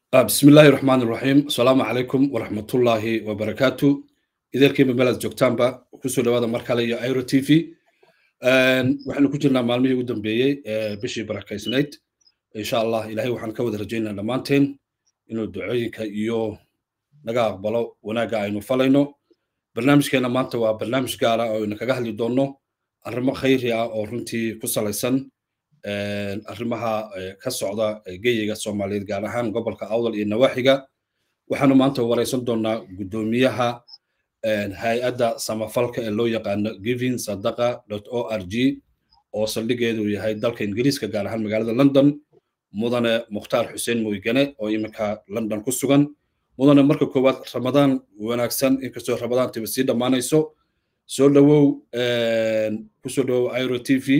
بسم الله الرحمن الرحيم السلام عليكم ورحمة الله وبركاته إذا كيما بلد جوكتانبا كسو لوادا مركالية ايرو تي في waxaanu ku jirnaa maalmihii ugu dambeeyey bishii barakaysnayd insha allah ilaahay waxaan ka wada rajaynaa dhammaanteen inuu ducooyinka iyo naga aqbalo wanaagga aynu falayno barnaamijkeena maanta waa barnaamij gaara oo aynu kaga hadli doonno arrimo khayri ah oo runtii ku salaysan arrimaha ka socda geyiga soomaaliyeed gaar ahaan gobolka awdal iyo nawaaxiga waxaanu maanta waraysan doonaa guddoomiyaha hay-adda samafalka ee loo yaqaano giving sadaqa.org oo saldhigeedu yahay dalka ingiriiska gaar ahaan magaalada london mudane mukhtaar xuseen mooygane oo iminka london ku sugan mudane marka koowaad ramadaan wanaagsan inkastoo ramadaantiba sii dhammaanayso soo dhawow kusoo dhawow iro t v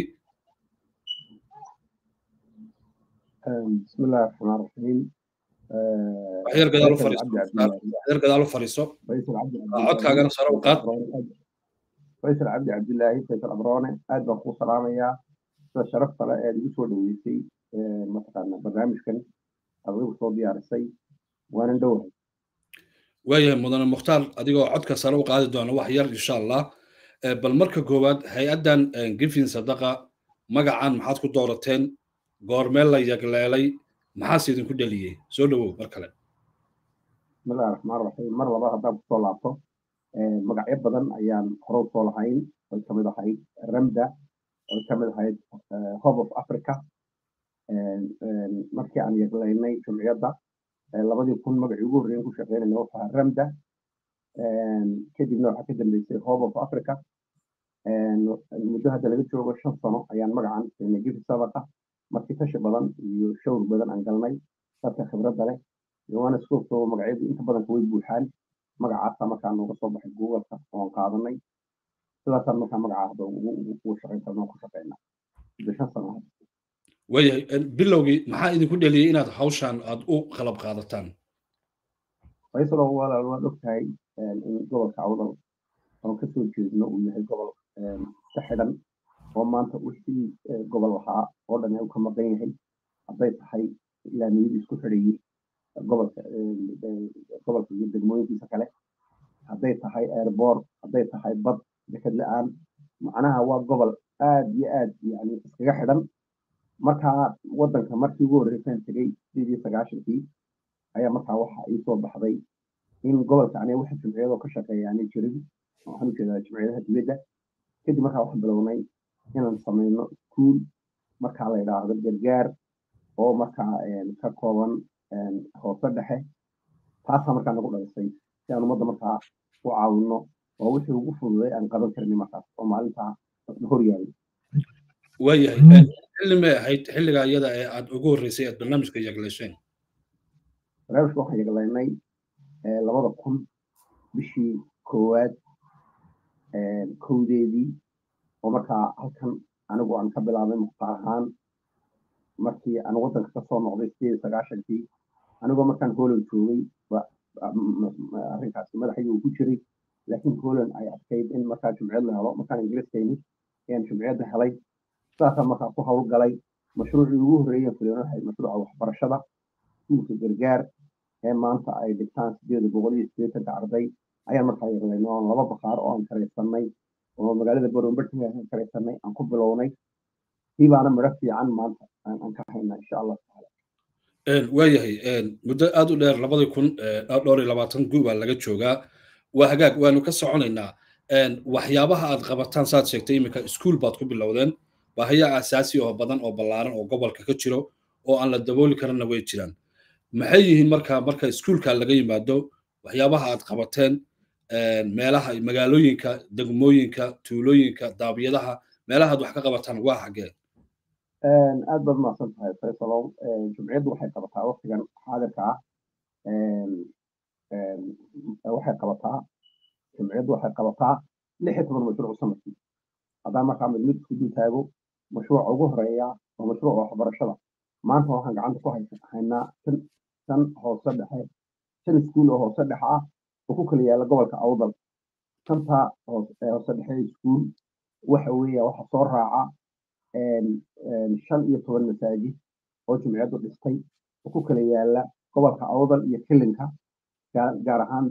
بسم الله الرحمن الرحيم waxyar gadaal u fariiso codkaagana sare u qaad فيصل عبد الله فيصل أبروني أدبا خو سلامية شرف صلاة أدبا سو دويسي مثلا برنامج كان أضيب صوبي عرسي وأنا ندوها waayahay mudane mukhtaar adigoo codka sare u qaadi doona wax yar insha allah bal marka koowaad hay-addan giving sadaqa magacan maxaad ku doorateen goormee la yagleelay maxaase idinku dhaliyey soo dhawow mar kale بسم الله الرحمن الرحيم مرة لبا هدام كسو لابتو مقعيب بدن أيام خروج صولحين ويكمل هاي رمدة ويكمل هاي هوب أوف أفريكا markii aan yaglaynay jumciyadda labadii kun magacii ugu horreeyay ku shaqeynayna wuxuu ahaa ramda kadibna waxaa ka dambeysay hope of africa muddo hadda laga joogo 5 sano ayaan magacan siinay giving sadaqa markii tashi badan iyo shawr badan aan galnay dadka khibradda leh iyo waana soo magacyadu inta badan way buuxaan magacaasa markaan nooga soo baxay google-ka oon qaadanay sidaasaan markaa magacaada ugu shaqayn karnaa ku shaqeynaa 5 sano waayahay bilowgii maxaa idinku dhaliyey inaad hawshan aad u qalab qaadataan faysal walaal waad ogtahay in gobolka awdal oo ka soo jeedno uu yahay gobol ka xidhan oo maanta wixii gobol lahaa oo dhan uu ka maqan yahay hadday tahay ilaa niyad isku xidhayay gobolka iyo degmooyinkiisa kale hadday tahay airport hadday tahay bad deked la-aan macnaha waa gobol aad iyo aad yani iskaga xidhan markaa waddanka markii ugu horreysaan tegay 1990 ayaa markaa waxa ii soo baxday in gobolka aniga waxa jumciyadoo ka shaqeeya aanay jirin waxaan u jeedaa jumciyadaha dibadda kadib markaa waxaan bilownay inaan samayno iskuul markaa la yidhaahdo gargaar oo markaa ka kooban hoose dhexe taasaa markaa nagu dhalisay si aan ummadda markaa u caawinno oo wixii ugu fududay aan qaban karnay markaas oo maalintaa hor yaallay waayahay xilli may ahayd xilligaa iyada ee aad ugu horreysay aad barnaamijka yagleesheen barnaamijka waxaan yaglaynay 2000 bishii koowaad kowdeedii oo markaa halkan anigu aan ka bilaabay mukhtaar ahaan markii aan waddanka ka soo noqday 1990 anigoo markaan Holland joogay arrinkaasi madaxayga uu ku jiray laakiin Holland ay adkayd in markaa jumciyad la helo markaan ingiriiska yimid ayaan jumciyadda helay saasaan markaa ku hawlgalay mashruucii ugu horreeyay fuliyoon waxay mashruuca waxbarashada iskuulka gargaar ee maanta ay dhigtaan 880 arday ayaan markaa yaglaynay oo 2 bakhaar oo aan karaysanay oo magaalada Boronbertinga aan karaysanay aan ku bilownay tiibaana midho fiican maanta aan ka haynaa insha Allah taala waayahay muddo aad u dheer 2020 guubaa laga joogaa waa hagaag waanu ka soconaynaa waxyaabaha aad qabataan saad sheegtay iminka iskuul baad ku bilowdeen baahiyaha asaasi oo badan oo ballaaran oo gobolka ka jiro oo aan la dabooli karana way jiraan maxay yihiin marka iskuulka laga yimaado waxyaabaha aad qabateen meelaha magaalooyinka degmooyinka tuulooyinka daabiyadaha meelaha aad wax ka qabataan waa xagee aad baad mahadsan tahay faysalow jumciyaddu waxay qabataa waqtigan xaadirka ah waxay qabataa jumciyaddu waxay qabataa 16 mashruuc sanadkii haddaan markaa mid isku dul taago mashruuca ugu horeeya waa mashruuca waxbarashada maanta waxaan gacanta ku haynaa shan hoose dhexe 5 iskuul oo hoose dhexe ah oo ku kala yaala gobolka awdal shanta hoose dhexe iskuul waxa weeye waxa soo raaca 15 masaajid oo jumciyaddu dhistay oo ku kala yaala gobolka awdal iyo kilinka gaar ahaan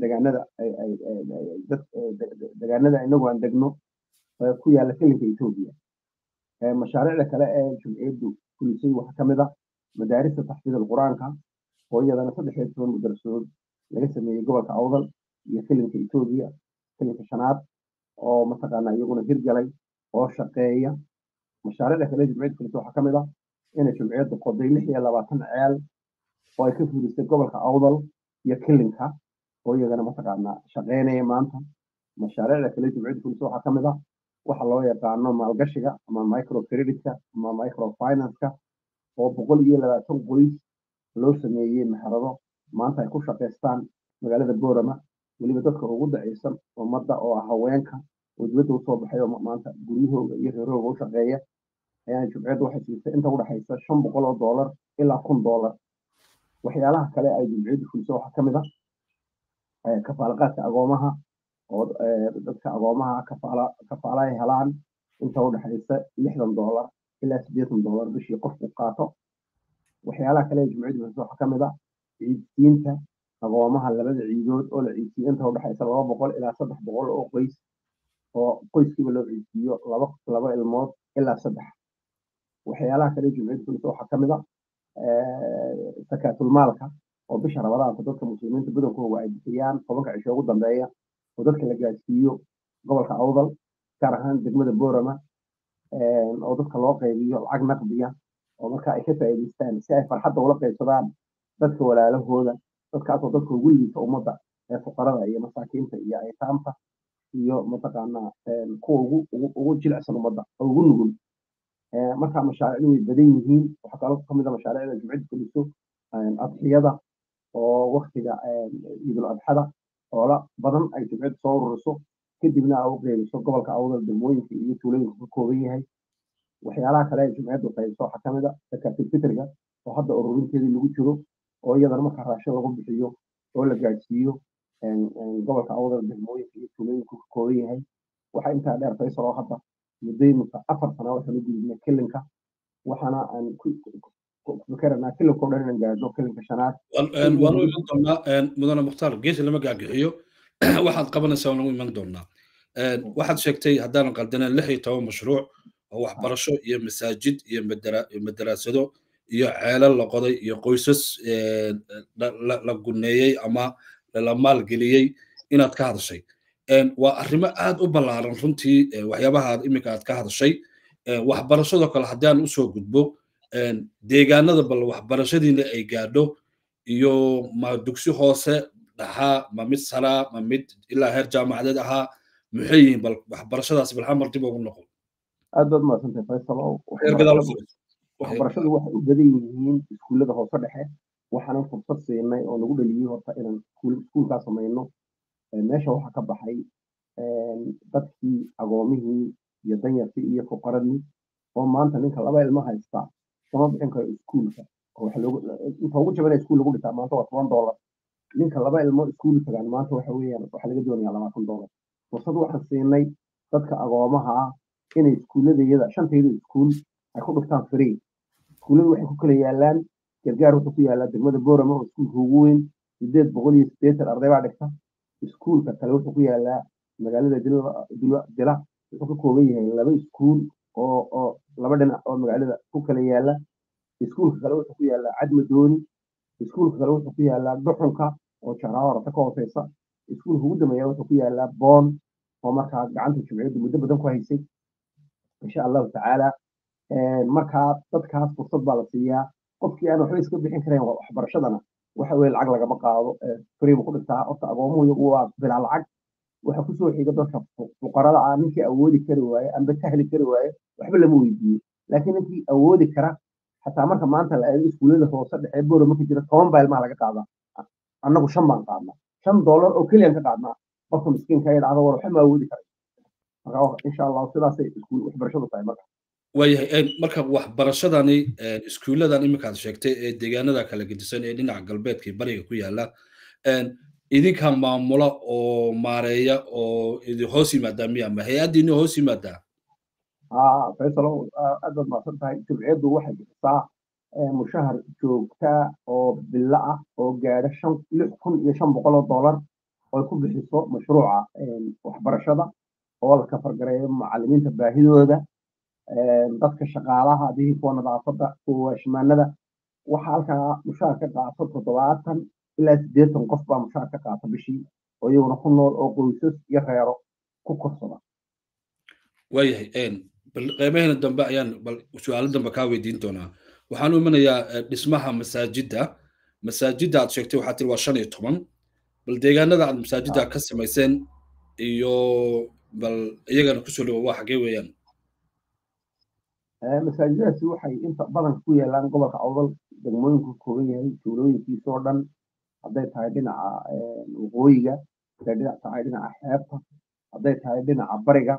deegaanada inagu aan degno ku yaala kilinka Ethiopia mashaariicda kale ee jumciyadu fulisay waxaa ka mid ah madaarista taxfiid quraanka oo iyadana 13 madarasadood laga sameeyay gobolka awdal iyo kilinka Ethiopia kilinka shanaad oo mataqaana iyaguna hirgalay oo shaqeeya mashaariicda kale jumciyadu fulisay waxaa ka mid ah in jumciyadu qoday 26 ceel oo ay ka fulisay gobolka awdal iyo kilinka oo iyagana mataqaana shaqeynaya maanta mashaariicda kale jumciyadu fulisay waxaa ka mid ah waxa loo yaqaano maalgashiga ama micro creditka ama micro finance oo 120 qoys loo sameeyay maxarado maanta ay ku shaqeystaan magaalada Boorama waliba dadka ugu dacaysan ummadda oo haweenka oo dibadda u soo baxay oo maanta guryahooda iyo reerahooda u shaqeeya ayaan jumciyadu waxay siisay inta u dhaxaysa $500 ilaa $1,000 waxyaalaha kale ay jumciyadu fulisay waxaa ka mid ah kafaalaqaadka agoomaha oo dadka agoomaha kafaala ay helaan inta u dhaxaysa $60 ilaa $80 bishii qofku qaato waxyaalaha kale ee jumciyadu fulisay waxaa ka mid ah ciidsiinta agoomaha labada ciidood oo la ciidsiyo inta u dhaxaysa 200 ilaa 300 oo qoys oo qoyskiiba loo ciidsiyo laba ilmood ilaa 3 waxyaalaha kale jumciyadu fulisay waxaa ka mid ah sakaatul maalka oo bisha Ramadaan dadka muslimiinta badankooda ay bixiyaan 10 cisho ugu dambeeya oo dadka la gaarsiiyo gobolka awdal gaar ahaan degmada Boorama oo dadka loo qaybiyo lacag naqdiya oo marka ay ka faa'iideystaan si ay farxadda ula qaybsadaan dadka walaalahooda dadkaas oo dadka ugu liita ummadda ee fuqarada iyo masaakiinta iyo aytaamta iyo mataqaana kuwa ugu jilicsan ummadda oo ugu nugul marka mashaariicdu way badan yihiin waxa kale oo kamid ah mashaariicda jumciyadu fuliso adxiyada oo waqtiga Ciidul Adxada oo la badan ay jumciyadu soo ururiso kadibna ay u qeybiso gobolka awdal degmooyinka iyo tuulooyinka ka kooban yahay waxyaalaha kale ee jumciyadu qaybiso waxaa ka mid ah zakaatul fitriga oo hadda ururinteedii lagu jiro oo iyadana marka raashin lagu bixiyo oo la gaarsiiyo gobolka awdal degmooyinka iyo tuulooyinka ka kooban yahay waxa intaa dheer Faysal oo hadda muddo 4 sano waxaan u gudbinay kilinka waxaana aan ku fikiranaa kilinka oo dhan inaan gaadho kilinka shanaad waan u iman doonaa mudane mukhtaar geesi lama gaagixiyo waxaad qabanaysaa waan ugu iman doonaa waxaad sheegtay haddaanan qaldaneen 16 mashruuc oo waxbarasho iyo masaajid iyo madaraasado iyo ceelal la qoday iyo qoysas la guneeyey ama la maalgeliyey inaad ka hadashay waa arrimo aad u ballaaran runtii waxyaabaha iminka aad ka hadashay waxbarashada kale haddaan u soo gudbo deegaanada bal waxbarashadiina ay gaadho iyo ma dugsi hoose dhaxaa ma mid saraa ma mid ilaa heer jaamacadeed ahaa maxay yihiin bal waxbarashadaas balxamar dib ugu noqon aad baad mahadsantahay Faysal waxbarashadu waxay u badan yihiin iskuullada hoose dhexe waxaana fursad siinay oo nagu dhaliyay horta inaan iskuulkaa samayno meesha waxaa ka baxay dadkii agoomihii iyo danyartii iyo fuqaradii oo maanta ninka laba ilmo haysta kama bixin karo iskuulka oo inta ugu jaban iskuul lagu dhisaa maanta waa $10 ninka laba ilmo iskuul tagaan maanta waxa weeyaan waxa laga doonayaa $20 fursad waxaan siinay dadka agoomaha ah inay iskuulladayada shantayda iskuul ay ku dhigtaan free iskuulladu waxay ku kala yaalaan gargaar wuxuu ku yaalaa degmada Boorama oo iskuulka ugu weyn 880 arday baa dhigta iskuulka kale wuxuu ku yaalaa magaalada Dila wuxuu ka kooban yahay laba iskuul oo laba dhinac oo magaalada ku kala yaala iskuulka kale wuxuu ku yaalaa Cadmadooni iskuulka kale wuxuu ku yaalaa Duxunka oo Jaraawar ka hooseysa iskuulka ugu dambeeya wuxuu ku yaalaa Boon oo markaa gacanta jumciyadu muddo badan ku haysay insha Allah tacaala markaa dadkaas fursad baa la siiyaa qofkii aan waxba iska bixin karayn waxbarashadana waxa weeye lacag lagama qaado free ku dhigtaa horta agoomuhu iyagu waa bilaa lacag waxa ku soo xiga dadka fuqarada ah ninkii awoodi kari waaye amba tahli kari waaye waxba lama weydiiyo laakiin ninkii awoodi kara xataa marka maanta la eego iskuullada hoose dhexe Boorama ka jira 10 baa ilmaha laga qaadaa annagu 5 baan qaadnaa $5 oo kaliya ka qaadnaa qofka miskiinka ay dhacdo war waxa ma awoodi karay marka insha Allah sidaas ay iskuul waxbarashadu tahay marka waayahay marka waxbarashadani iskuulladan iminka aad sheegtay ee deegaanada kala gedisan ee dhinaca galbeedka iyo bariga ku yaala idinka maamula oo maareeya oo idin hoos yimaada miya ama hay'adiina hoos yimaada Faysal aad baad mahadsan tahay jumciyadu waxay bixisaa mushahar joogta oo bilo ah oo gaadha 6,500 dollar oo ay ku bixiso mashruuca waxbarashada oo la kafargareeyo macallimiinta baahidooda dadka shaqaalaha hadii kuwa nadaafada kuwa shamaanada waxa halkaa mushahar ka qaato 70 ilaa 80 qof baa mushahar ka qaata bishii oo iyaguna ku nool oo qoysas iyo reero ku korsada waayahay bal qiimaheena dambe ayaan bal su'aalo dambe kaa weydiin doonaa waxaan u imanayaa dhismaha masaajidda aad sheegtay waxaa tiri waa 15 bal deegaanada aad masaajidda ka samayseen iyo bal iyagana kusoo dhawo waa xagee weeyaan masaajiddaasi waxay inta badan ku yaalaan gobolka awdal degmooyinku kooban yahay tuulooyinkiisa oo dhan hadday tahay dhinaca waqooyiga hadday tahay dhinaca xeebta hadday tahay dhinaca bariga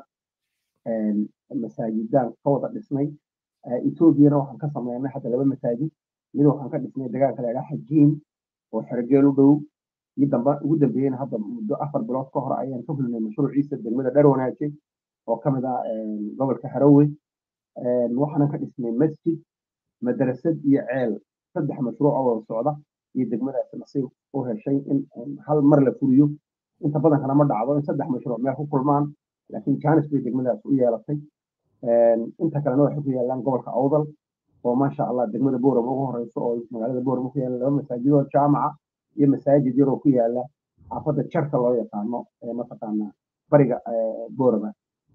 masaajidaan ka wada dhisnay etoobiyana waxaan ka sameynay hadda 2 masaajid mid waxaan ka dhisnay deegaanka la yidhaha xajiin oo xergeel u dhow iyo ugu dambeeyana hadda muddo 4 bilood ka hor ayaan ka fulnay mashruuciisa degmada Dharwanaaje oo ka mid ah gobolka Harawe waxaan ka dhisnay masjid madrasad iyo ceel 3 mashruuc oo socda iyo degmadaas nasiib oo heshay in hal mar la furiyo inta badan kana ma dhacdo in 3 mashruuc meel ku kulmaan laakiin chance bay degmadaas u yeelatay inta kalena waxay ku yaalaan gobolka awdal oo maasha Allah degmada Boorama ugu horeyso oo magaalada Boorama ku yaala 2 masaajid oo jaamaca iyo masaajid yar oo ku yaala xaafada Jarka loo yaqaano mataqaana bariga Boorama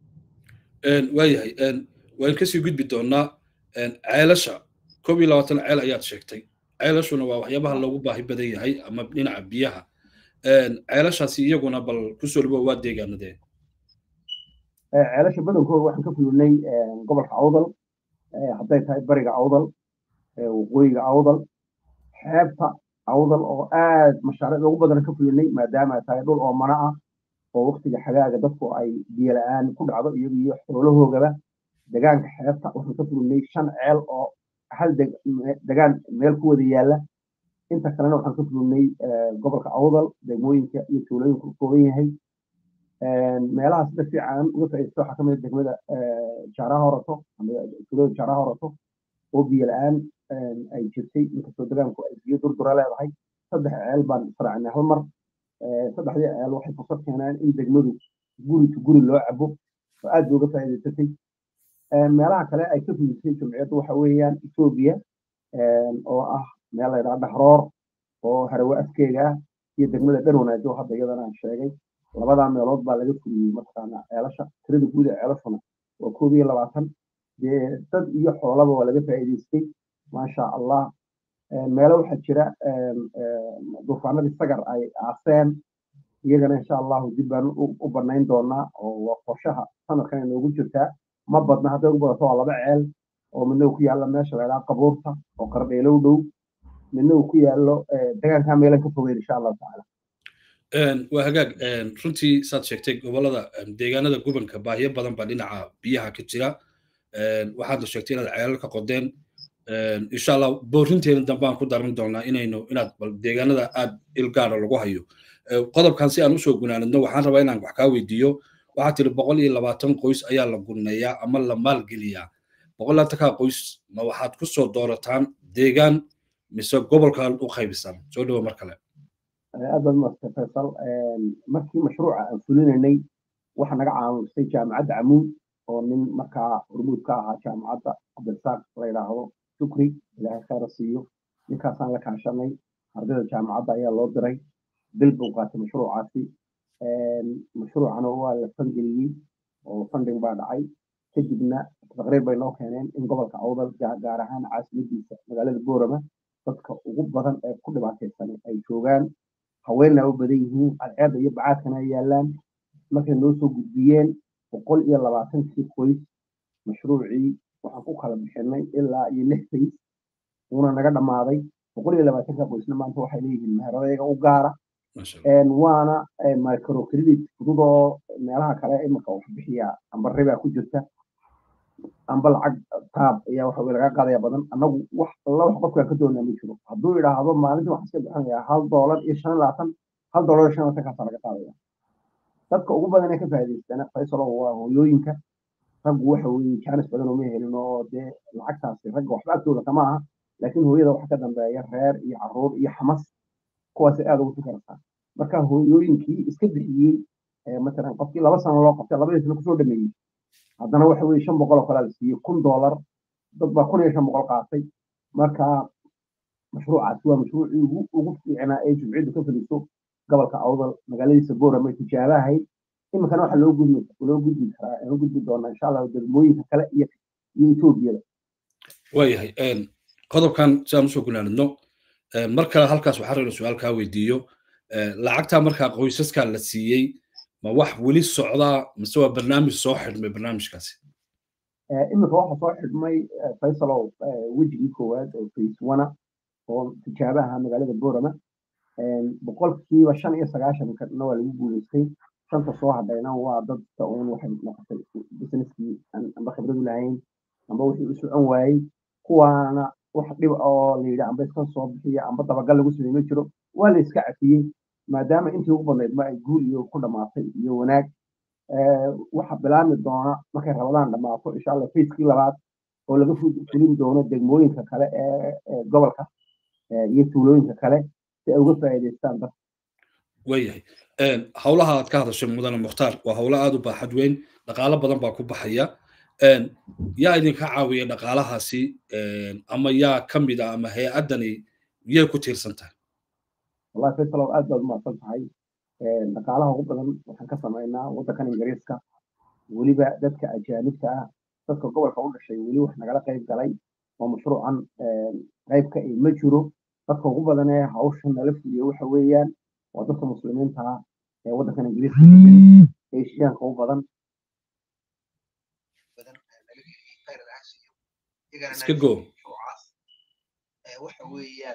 waayahay waan ka sii gudbi doonaa ceelasha 21 ceel ayaad sheegtay ceelashuna waa waxyaabaha loogu baahi badan yahay ama dhinaca biyaha ceelashaasi iyaguna bal kusoo dhawo waa deegaanadee ceelasha badankooda waxaan ka fulnay gobolka awdal hadday tahay bariga awdal waqooyiga awdal xeebta awdal oo aad mashaariic ugu badan ka fulnay maadaama ay tahay dhul oo mana ah oo waqtiga xagaaga dadku ay biyo la'aan ku dhacdo iyaga iyo xoolahoogaba deegaanka xeebta waxaan ka fulnay 5 ceel oo hal deegaan meel ku wada yaala inta kalena waxaan ka fulnay gobolka awdal degmooyinka iyo tuulooyinka ku kooban yahay meelaha sida fiican uga faa'iideysto waxaa ka mid ah degmada Jaaraha Horato ama tuulada Jaaraha Horato oo biyo la'aan ay jirtay inkastoo deegaanku ay biyo durdura leedahay 3 ceel baan israacnay hal mar 3 ceel waxay fursad keenaan in degmadu guri loo cabo oo aad uga faa'iideysatay meelaha kale ay ka fududtay jumciyadu waxa weeyaan Ethiopia oo ah meel la yiraahdo Dhahroor oo Harawe afkeega iyo degmada Dharwanaaje oo hadda iyadana aan sheegay labada meelood baa laga fuliyay mataqaana ceelasha tirada guud ee ceelashuna waa 22 dad iyo xoolaba waa laga faa'iideystay maasha Allah meelo waxa jira duufaanadii sagar ay aaseen iyagana insha Allah dib baan u banayn doonaa oo qorshaha sanadkan inoogu jirtaa ma badna hadda ugu badato waa 2 ceel oo midna ku yaala meesha la yiraahdo qabuurta oo Qardheelo u dhow midna ku yaalo deegaanka meelan ka fogeyn insha Allah taala waa hagaag runtii saad sheegtay gobolada deegaanada gobolka baahiyo badan baa dhinaca biyaha ka jira waxaad sheegtay inaad ceelal ka qodeen insha Allah boorinteena dambe aan ku daran doonaa inaad deegaanada aad ilgaara lagu hayo qodobkan si aan u soo gunaanadno waxaan rabaa inaan wax ka weydiiyo waxaa tiri 120 qoys ayaa la guneeyaa ama la maalgeliyaa 120 qoys ma waxaad ku soo doorataan deegaan mise gobolka u qaybisaan soo dhawo mar kale aad baad mahadsan Faisal markii mashruuca aan fulinaynay waxa naga caawisay jaamacadda Amuud oo nin markaa hormuud ka ahaa jaamacadda Cabdirasaaq la yiraahdo Shukri ilaahay khayr siiyo ninkaasaan la kaashanay ardayda jaamacadda ayaa loo diray bil buu qaatay mashruucaasi mashruucana waa la fangeliyey oo funding baa dhacay kadibna taqriir bay noo keeneen in gobolka awdal gaar ahaan caasimadiisa magaalada Boorama dadka ugu badan ee ku dhibaataysan ay joogaan haweenna u badan yihiin cadceed iyo bacaadkana ay yaalaan markay noo soo gudbiyeen 120 qoys mashruucii waxaan ku kala bixinay ilaa iyo 6 qoys una naga dhamaaday 120 qoysna maanta waxay leeyihiin meheradayaga u gaara waana microcredit fududoo meelaha kale imika wax bixiya amba riba ku jirta amba lacag taab ayaa waxa laga qaadaya badan anagu wax qofka ka doonaa ma jiro hadduu yiraahdo maalintii wax iska bixinaya $1 iyo $5 ka laga qaadaya dadka ugu badan ee ka faa'iideystana Faisal waa hooyooyinka rag waxa weeye chance badan oo ma helin oo lacagtaasi rag waxba agtooda kama aha laakiin hooyada waxa ka dambeeya reer iyo caruur iyo xamas kuwaasi aad ugu fikartaa marka hooyooyinkii iska bixiyey matalan qofkii 2 sano loo qabtay 2 sano kusoo dhameeyey haddana waxa weeye 500 oo kale la siiyey $1,000 dad baa 1,500 qaatay marka mashruucaasi waa mashruucii ugu fiicnaa ee jumciyaddu ka fuliso gobolka awdal magaaladiisa boorama tijaabahay iminkana waxa loo gudbi doonaa insha allah degmooyinka kale iyo etoobiyada waayahay qodobkan si aan usoo gunaanidno mar kale halkaas waxaa rabna su-aal kaa weydiiyo lacagtaa markaa qoysaskaa la siiyey ma wax weli socdaa mise waa barnaamij soo xidhmay barnaamijkaasi iminka waxa soo xidhmay faysalow wejigii koowaad oo phase 1 oo tijaabaha magaalada boorama boqolkiiba 95 waa lagu guuleystay shanta soo hadhayna waa dadka uun waxay noqotay businesskii amba khibradu lahayn amba wixii u socon waayey kuwaana wax dhib oo la yidhi amba iska soo bixiya amba dabagal lagu sameey ma jiro waa la iska cafiyey maadaama intii ugu badnayd ma ay guul iyo ku dhamaatay iyo wanaag waxa bilaami doona markay rabadaan dhamaato insha allah fayskii labaad oo laga fulin doono degmooyinka kale ee gobolka iyo tuulooyinka kale si ay uga faa'iidaystaan dadka waayahay howlaha aad ka hadashay mudane mukhtaar waa howlo aad u baaxad weyn dhaqaalo badan baa ku baxaya yaa idinka caawiya dhaqaalahaasi ama yaa ka mid ah ama hay-addani yay ku tiirsan tahay wallahi faysalow aad baad umahadsan tahay dhaqaalaha ugu badan waxaan ka samaynaa waddankan ingiriiska weliba dadka ajaanibta ah dadka gobolka u dhashay weli wax nagala qayb galay oo mashruucan qaybka ma jiro dadka ugu badan ee hawsha nala fuliyo waxa weeyaan waa dadka muslimiinta ah ee waddankan ingiriiska eeshiyaanka u badan iska go waxa weeyaan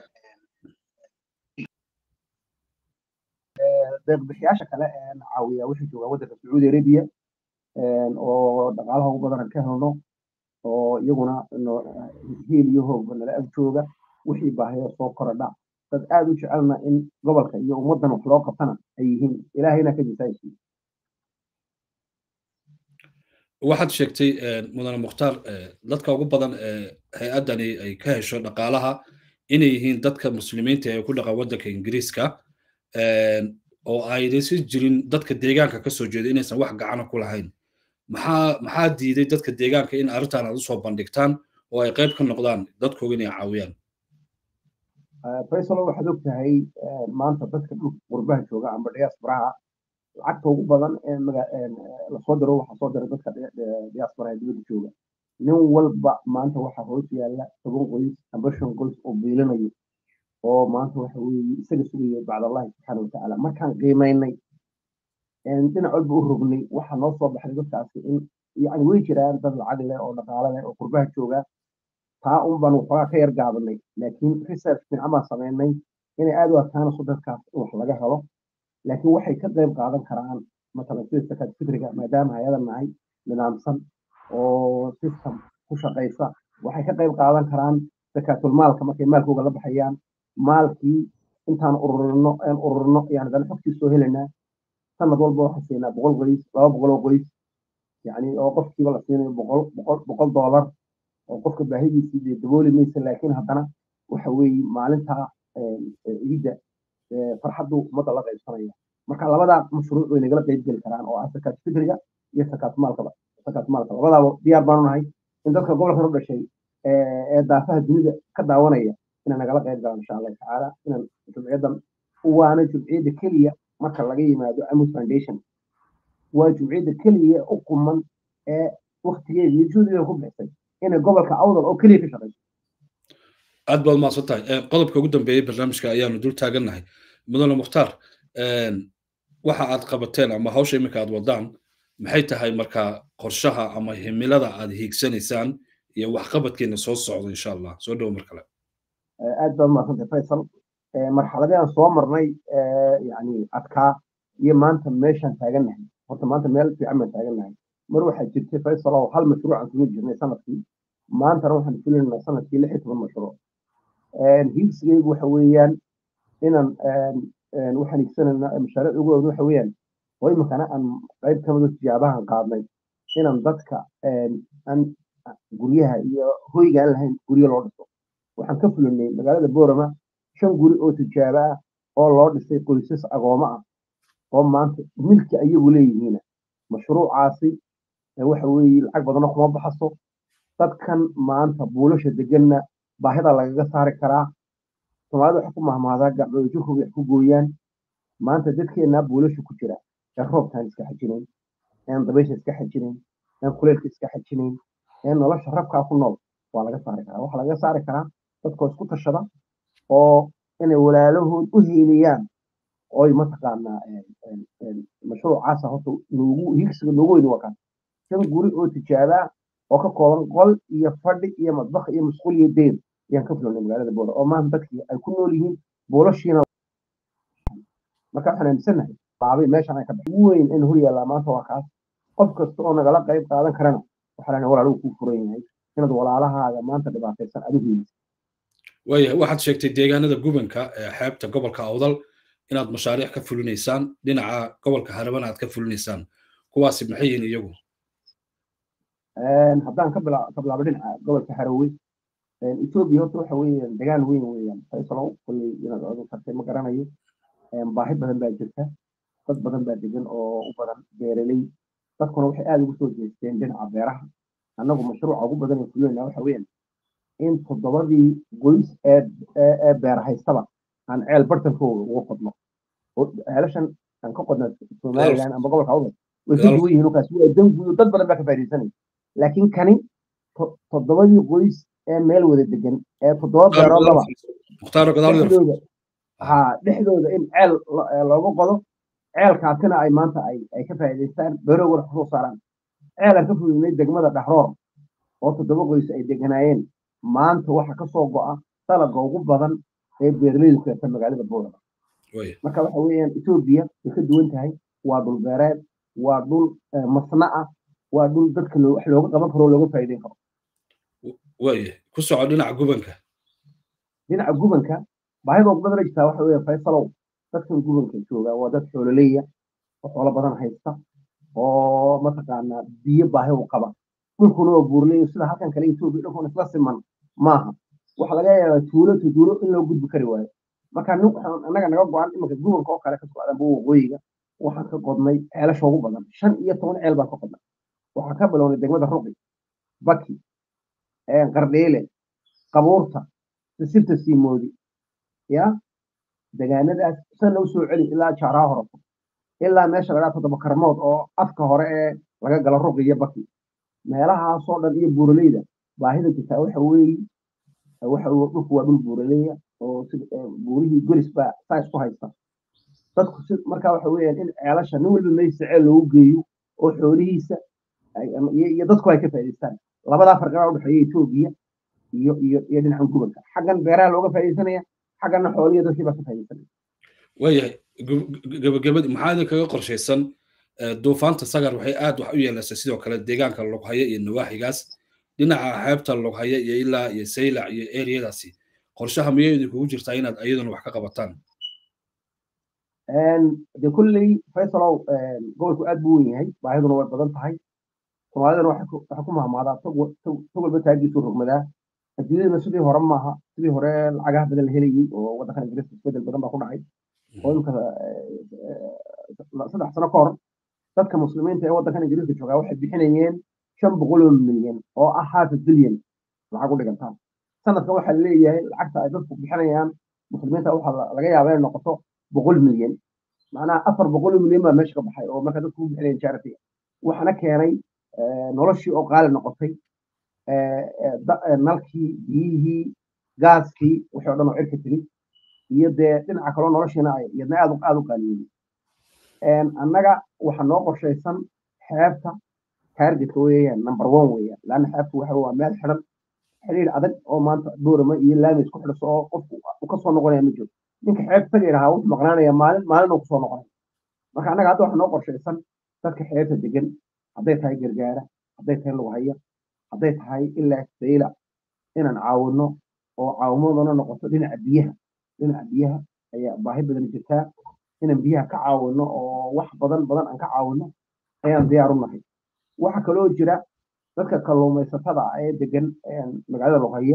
deeq-bixiyaasha kale ee caawiya waxay joogaan waddanka sacuudi arabiya oo dhaqaalaha ugu badan ka helno oo iyaguna hiil iyo hoogba nala ag jooga wixii baahayo soo korodha dad aad u jecelna in gobolka iyo ummaddan wax loo qabtana ay yihiin ilaahayna ka jisaaysi waxaad sheegtay mudane mukhtaar dadka ugu badan ee hay-addani ay ka hesho dhaqaalaha inay yihiin dadka muslimiinta ee ku dhaqan waddanka ingiriiska oo aynaysan jirin dadka deegaanka ka soo jeeda inaysan wax gacana ku lahayn maxaa diiday dadka deegaanka in arrintan aad usoo bandhigtaan oo ay qayb ka noqdaan dadkooga inay caawiyaan faysalo waxaad og tahay maanta dadka dhulka qurbaha jooga amba diasporaha lacagta ugu badan ee lasoo diro waxaa soo dira dadka diasporaha dibadda jooga nin walba maanta waxaa hoos yaalla 7 qoys amba 5 qoys oo biilanayo oo maanta waxa weeye isaga sugayo bacdallahi subxaana watacaala markaan qiimaynay dhinac walba u rognay waxaa noo soo baxday dadkaasi in yani way jiraan dad lacag leh oo dhaqaale leh oo qurbaha jooga taa un baan waxoogaa ka yar gaabanay laakiin research fiican baan samaynay inay aad u adkaanayso dadkaas in wax laga helo laakiin waxay ka qayb qaadan karaan matalan sida sakaat fitriga maadaama hay-adan nahay nidaamsan oo system ku shaqaysa waxay ka qayb qaadan karaan sakaatulmaalka markay maalkooga la baxayaan maalkii intaan ururino yani dan xogtii soo helaynaa sanad walba waxaan siinaa 100 qoys 200 oo qoys yani oo qofkiiba la siinayo $100 oo qofka baahidiisii dee dabooli maysa laakiin haddana waxa weeye maalintaa ciidda farxaddu ummadda la qaybsanaya marka labadaa mashruuc way nagala qayb geli karaan oo ah sakaat fitriga iyo sakaat maalka labadaaba diyaar baanu nahay in dadka gobolkan u dhashay ee daafaha dunida ka daawanaya inaan nagala qayb galaan insha allah tacaala inaan jumciyaddan waana jumciyadda keliya marka laga yimaado Amos Foundation waa jumciyadda keliya u quman ee waqtigeeda iyo juhdigeeda ku bixisay inay gobolka awdal oo keliya ka shaqayso aad baad mahadsan tahay qodobka ugu dambeeyey barnaamijka ayaanu dul taagannahay mudane mukhtaar waxa aad qabateen ama hawsha iminka aad wadaan maxay tahay marka qorshaha ama himilada aad hiigsanaysaan iyo waxqabadkeena soo socda insha allah soo dhowo mar kale aad baad mahadsantahay faysal marxaladii aan soo marnay yani adkaa iyo maanta meeshaan taagannahay horta maanta meel fiican baan taagannahay mar waxaa jirtay faysal oo hal mashruuc aan kuma jirnay sanadkii maantana waxaan fulinaynaa sanadkii 16 mashruuc hiigsigaygu waxa weeyaan inaan waxaan hiigsanaynaa mashaariic ugu weyn waxa weeyaan oo iminkana aan qayb ka mida tijaabahan qaadnay inaan dadka aan guryaha iyo hoyga aan lahayn guryo loo dhiso waxaan ka fulinay magaalada boorama 5 guri oo tijaabo ah oo loo dhisay qoysas agooma ah oo maanta milki ayagu leeyihiin mashruucaasi waxa weeye lacag badan kuma baxaso dadkan maanta buulasha deganna baahida lagaga saari karaa Soomaalida waxa ku mahmaadaa gacmooyinku wax ku gooyaan maanta dadkeena buulasha ku jira roobtaan iska xajineen dabaysha iska xajineen kuleylka iska xajineen nolosha rabka ku nool waa laga saari karaa waxa laga saari karaa dadka isku tashada oo inay walaalahood u heeliyaan oo mataqaanaa mashruucaas horta loogu higsiga loogu weyn waa kan 5 guri oo tijaaba oo ka kooban qol iyo fadhi iyo madbax iyo musqul iyo deer yaan ka fulinay magaalada Boora oo maanta dadkii ay ku nool yihiin boolashiina marka waxaan aaminsanahay baabay meeshan ay ka baxay weyn in hor yaala maanta waa kaas qof kasta oo nagala qayb qaadan karana waxaan walaaluhu ku furan yahay inaad walaalahaaga maanta dhibaataysan adigu waxaad sheegtay deegaanada gubanka ee xeebta gobolka Awdal inaad mashaariic ka fulinaysaan dhinaca gobolka Hareebana aad ka fulinaysaan kuwaasi maxay yihiin iyagu haddaan ka bilaabo dhinaca gobolka Hareeway Ethiopia horta waxa weeyaan deegaan weyn weeyaan faysalow kulli inaad ugu tagtay ma garanayo baahi badan baa jirta dad badan baa degan oo u badan beeraley dadkuna waxay aad ugu soo jeesteen dhinaca beeraha annagu mashruuca ugu badan ee fulinayna waxa weeyaan in 7 qoys ee beer haystaba aan ceel bartankooda ugu qodno oo ceelashan aan ka qodno Soomaaliland ama gobolka Awdal way ka duwan yihiin kaas waa danguyo dad badan baa ka faa'iideysanay laakiin kani 7 qoys ee meel wada degan ee 7 beerood laba muxtaar gadaal dhexdooda in ceel loogu qodo ceelkaasina ay maanta ay ka faa'iideystaan beero war soo saaraan ceelan ka fulinay degmada Dhaxroor oo 7 qoys ay deganaayeen maanta waxa ka soo go'a talaga ugu badan ee beeraleydu ka taa magaalada Boorama marka waxa weeyaan Ethiopia way ka duwan tahay waa dhul beereed waa dhul masna'a waa dhul dadka wax looga qaban karo looga faa'iideyn karo ku soco dhinaca gubanka baahida ugu badan jirta waxa weeye faysalow dadkan gubanka jooga waa dad xoololeeya oo xoolo badan haysta oo mataqaanaa biyo baahi u qaba dhulkuna waa buurley sida halkan kale Ethiopia dhulkuna isla siman maaha waxa laga yaabaa tuulo in loo gudbi kari waayo marka annaga naga go'an imanka gubanka oo kale ka socda waqooyiga waxaan ka qodnay ceelasha ugu badan 15 ceel baan ka qodnay waxaan ka bilownay degmada Ruqi Baki Qardheele qabuurta sirta siimoodi ya deegaanadaas san u soo celi ilaa Jaaraa hore ilaa meesha laga todoba karmood oo afka hore ee laga galo Ruqi iyo Baki meelahaas oo dhan iyo buuraleyda baahida jirta waxa weeye waxa uu dhulku waa dhul buuraleeya oo buurihii golis baa saas ku haysta dadku marka waxa weeyaan in ceelasha nin walba meesha ceel loogu geeyo oo xoolihiisa iyo dadku ay ka faa'iideystaan labada farqada u dhaxeeya Ethiopia iyo dhinaca gubanka xaggan beeraha looga faa'iideysanaya xagganna xoolihiisa dadkii baa ka faa'iideysanaya gabagabadii maxaa idin kaga qorshaysan duufaanta sagar waxay aad wax u yeelasay sidoo kale deegaanka Luqhaye iyo nawaaxigaas dhinaca xeebta Luqhaye iyo ilaa iyo Saylac iyo ereyadaasi qorshaha miyay idinku jirtaa inaad ayaduna wax ka qabataan de kulley faysalow gobolku aad buu weyn yahay baahiduna way badan tahay Soomaalidana waxa ku mahmaadaa togolba taagiisu rogmadaa adduunyadana sidii hore maaha sidii hore lacagaha badan la helayay oo waddankan Ingiriiska isbedel badan baa ku dhacay oo imka 3 sano ka hor dadka muslimiinta ee waddankan Ingiriiska jooga waxay bixinayeen 500 milyan oo ah half billion lacag u dhigantaa sanadka waxa la leeyahay lacagta ay dadku bixinayaan muslimiinta waxa laga yaabaa inay noqoto 100 milyan macnaha 400 milyan baa meesha ka baxay oo marka dadku bixinayaan charity waxana keenay noloshii oo qaali noqotay nalkii biyihii gaaskii wixii oo dhan oo cirka tiri iyo dee dhinaca kale noloshiina ay iyadna aad u qaaliyeen annaga waxa noo qorshaysan xeebta targetka weeyaan number 1 weeyaan laana xeebtu waxa waa meel xiran xiriir adag oo maanta Boorama iyo Laami isku xidhso oo qofku uu ka soo noqonaya ma jiro ninka xeebta tagayna wuxuu maqnaanaya maalin uu ku soo noqonaya marka annaga hadda waxa noo qorshaysan dadka xeebta degan hadday tahay gargaara hadday tahay Luqhaye hadday tahay ilaa Saylac inaan caawino oo caawimaduna noqoto dhinaca biyaha ayaa baahi badan jirta inaan biyaha ka caawino oo wax badan aan ka caawino ayaan diyaar u nahay waxa kale oo jira dadka kalluumaysatada ee degan magaalada Luqhaye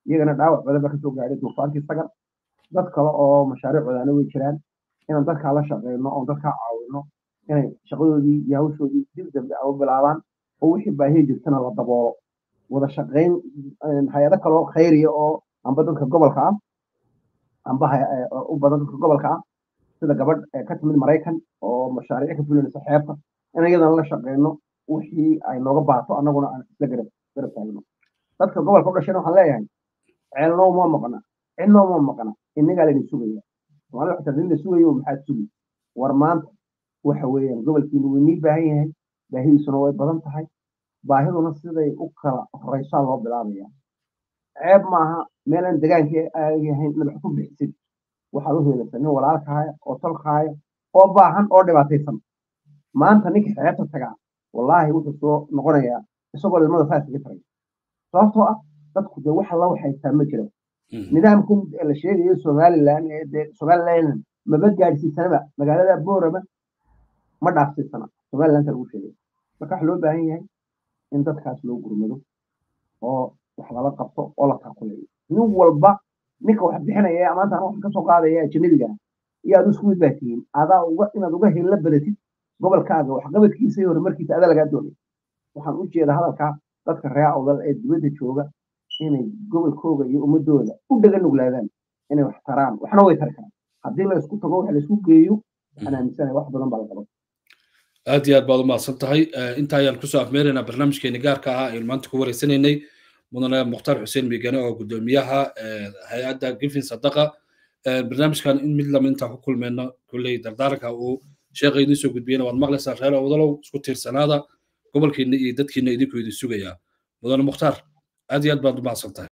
iyagana dhaawac badan ba kasoo gaadhay duufaankii sagar dad kale oo mashaariicoodaana way jiraan inaan dadkaa la shaqeyno oon dadkaa caawino inay shaqadoodii iyo hawshoodii dib dambe u bilaabaan oo wixii baahiya jirtana la daboolo wada shaqeyn hay-ado kale oo khayriya oo amba dadka gobolka ah amba u badan dadka gobolka ah sida gabadh ka timid maraykan oo mashaariic ka fulinaysa xeebta in iyadana la shaqeyno wixii ay nooga baato annaguna aan isla garab taagno dadka gobolka u dhashayna waxaan leeyahay ceelnoo ma maqna cidnoo ma maqna innagaa laydin sugaya soomaalida waxaa nin la sugayo maxaad sugi war maanta waxa weeyaan gobolkiina wuu inii baahan yahay baahidiisuna way badan tahay baahiduna siday u kala horeysaa loo bilaabaya ceeb maaha meelaan degaankii aagahayn inaad wax ku bixisid waxaad u helaysaa nin walaalkaaya oo tolkaaya oo baahan oo dhibaataysan maanta ninka xeebta tagaa wallaahi wuxuu soo noqonayaa isagoo ilmada saas kaga taray sababtoo ah dadku dee waxa la waxaysaa ma jira nidaamkan la sheegayo somalilan somaliland maba gaadhsiisanaba magaalada boorama ma dhaafsiisana somalilanta lagu sheegay marka waxa loo baahan yahay in dadkaas loo gurmado oo wax lala qabto oo la taquleeyo nin walba ninka wax bixinaya maanta aan wax ka soo qaadaya ajnabiga iyo aad isku mid baa tihiin adaa inaad uga hella badatid gobolkaaga waxqabadkiisa iyo horumarkiisa adaa lagaa doonay waxaan u jeedaa hadalkaa dadka reer awdal ee dibadda jooga inay gobolkooga iyo ummadooda u dhaga nuglaadaan inay wax taraan waxna way tari karaan haddii la isku tago wax la isku geeyo waxaan aaminsanahay wax badan baa la qaban aad iyo aad baad u mahadsan tahay inta ayaan kusoo afmeeraynaa barnaamijkeeni gaarka ah aynu maanta ku wareysanaynay mudane mukhtaar xuseen miigane oo gudoomiyaha hay-adda gifin sadaqa barnaamijkan in mid lama intaan ku kulmeyno kulley dardaaranka uu sheekha idiin soo gudbiyena waad maqlaysaa reer awdalow isku tiirsanaada gobolkiina iyo dadkiina idinku idin sugayaa mudane mukhtaar aad iyo aad baad u mahadsan tahay